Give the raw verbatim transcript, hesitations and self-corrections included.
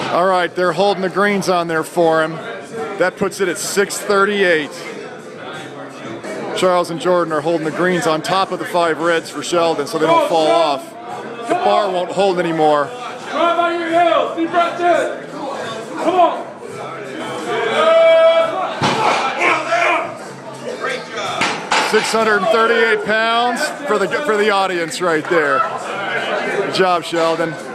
All right, they're holding the greens on there for him. That puts it at six thirty-eight. Charles and Jordan are holding the greens on top of the five reds for Sheldon so they don't fall off. The bar won't hold anymore. Drive out your heels. Deep breath in. Come on. Great job. six hundred thirty-eight pounds for the for the audience right there. Good job, Sheldon.